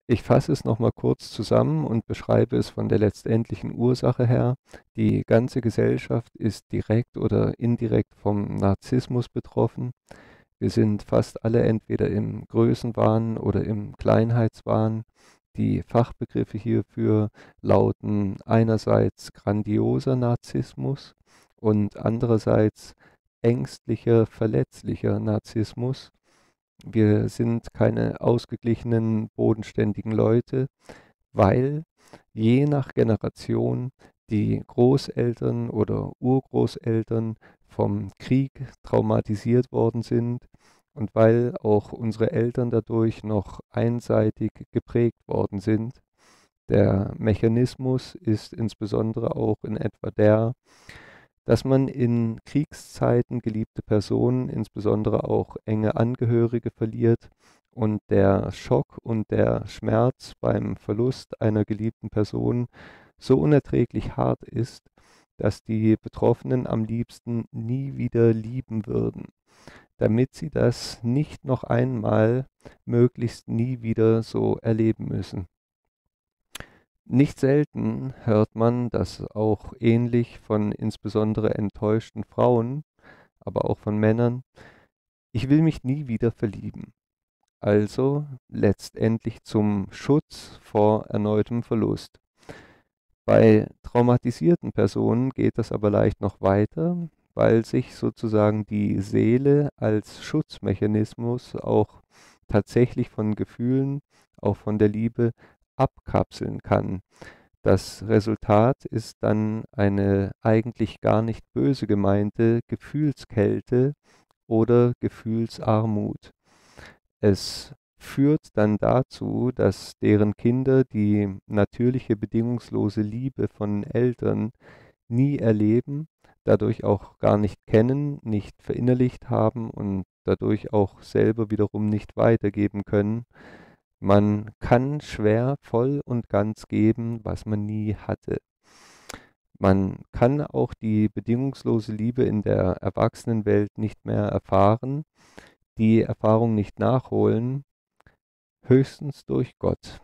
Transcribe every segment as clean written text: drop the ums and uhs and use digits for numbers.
Ich fasse es nochmal kurz zusammen und beschreibe es von der letztendlichen Ursache her. Die ganze Gesellschaft ist direkt oder indirekt vom Narzissmus betroffen. Wir sind fast alle entweder im Größenwahn oder im Kleinheitswahn. Die Fachbegriffe hierfür lauten einerseits grandioser Narzissmus und andererseits ängstlicher, verletzlicher Narzissmus. Wir sind keine ausgeglichenen, bodenständigen Leute, weil je nach Generation die Großeltern oder Urgroßeltern vom Krieg traumatisiert worden sind und weil auch unsere Eltern dadurch noch einseitig geprägt worden sind. Der Mechanismus ist insbesondere auch in etwa der, dass man in Kriegszeiten geliebte Personen, insbesondere auch enge Angehörige, verliert und der Schock und der Schmerz beim Verlust einer geliebten Person so unerträglich hart ist, dass die Betroffenen am liebsten nie wieder lieben würden, damit sie das nicht noch einmal, möglichst nie wieder so erleben müssen. Nicht selten hört man, dass auch ähnlich von insbesondere enttäuschten Frauen, aber auch von Männern: „Ich will mich nie wieder verlieben." Also letztendlich zum Schutz vor erneutem Verlust. Bei traumatisierten Personen geht das aber leicht noch weiter, weil sich sozusagen die Seele als Schutzmechanismus auch tatsächlich von Gefühlen, auch von der Liebe abkapseln kann. Das Resultat ist dann eine eigentlich gar nicht böse gemeinte Gefühlskälte oder Gefühlsarmut. Es führt dann dazu, dass deren Kinder die natürliche bedingungslose Liebe von Eltern nie erleben, dadurch auch gar nicht kennen, nicht verinnerlicht haben und dadurch auch selber wiederum nicht weitergeben können. Man kann schwer voll und ganz geben, was man nie hatte. Man kann auch die bedingungslose Liebe in der Erwachsenenwelt nicht mehr erfahren, die Erfahrung nicht nachholen, höchstens durch Gott.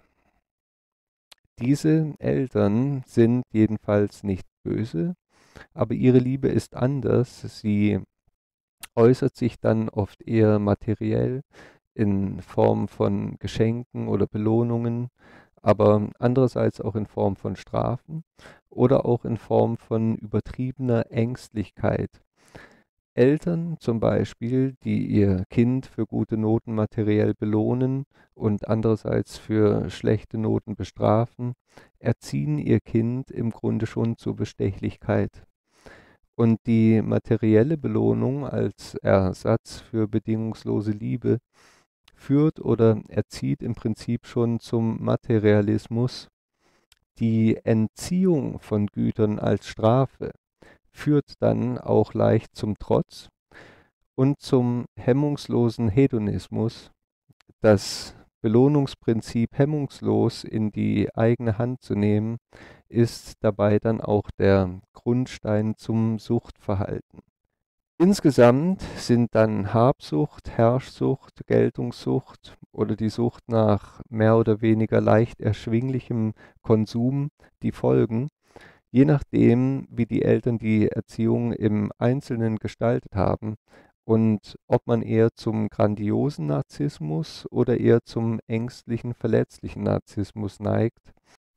Diese Eltern sind jedenfalls nicht böse, aber ihre Liebe ist anders. Sie äußert sich dann oft eher materiell in Form von Geschenken oder Belohnungen, aber andererseits auch in Form von Strafen oder auch in Form von übertriebener Ängstlichkeit. Eltern zum Beispiel, die ihr Kind für gute Noten materiell belohnen und andererseits für schlechte Noten bestrafen, erziehen ihr Kind im Grunde schon zur Bestechlichkeit. Und die materielle Belohnung als Ersatz für bedingungslose Liebe führt oder erzieht im Prinzip schon zum Materialismus. Die Entziehung von Gütern als Strafe führt dann auch leicht zum Trotz und zum hemmungslosen Hedonismus. Das Belohnungsprinzip hemmungslos in die eigene Hand zu nehmen, ist dabei dann auch der Grundstein zum Suchtverhalten. Insgesamt sind dann Habsucht, Herrschsucht, Geltungssucht oder die Sucht nach mehr oder weniger leicht erschwinglichem Konsum die Folgen, je nachdem, wie die Eltern die Erziehung im Einzelnen gestaltet haben und ob man eher zum grandiosen Narzissmus oder eher zum ängstlichen, verletzlichen Narzissmus neigt,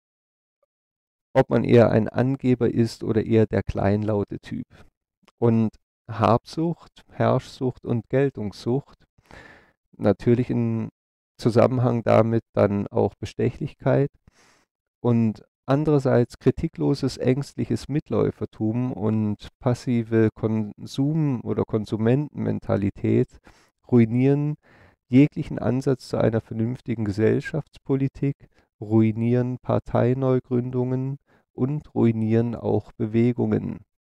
ob man eher ein Angeber ist oder eher der kleinlaute Typ. Und Habsucht, Herrschsucht und Geltungssucht, natürlich in Zusammenhang damit dann auch Bestechlichkeit und andererseits kritikloses ängstliches Mitläufertum und passive Konsum- oder Konsumentenmentalität ruinieren jeglichen Ansatz zu einer vernünftigen Gesellschaftspolitik, ruinieren Parteineugründungen und ruinieren auch Bewegungen.